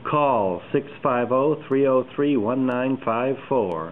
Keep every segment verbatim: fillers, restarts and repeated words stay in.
Call six five zero, three zero three, one nine five four.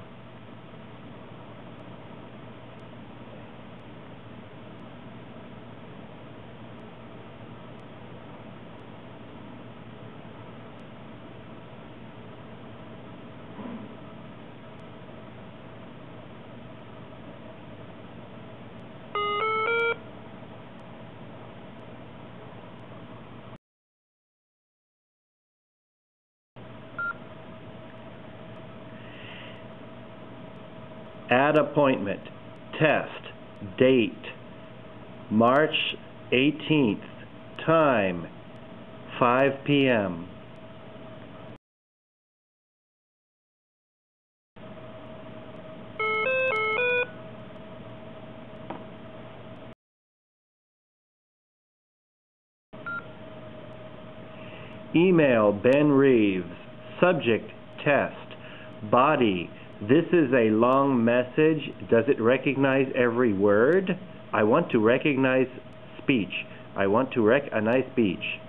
Add appointment. Test. Date. March eighteenth. Time. five P M Email Ben Reeves. Subject. Test. Body. This is a long message. Does it recognize every word? I want to recognize speech. I want to recognize speech.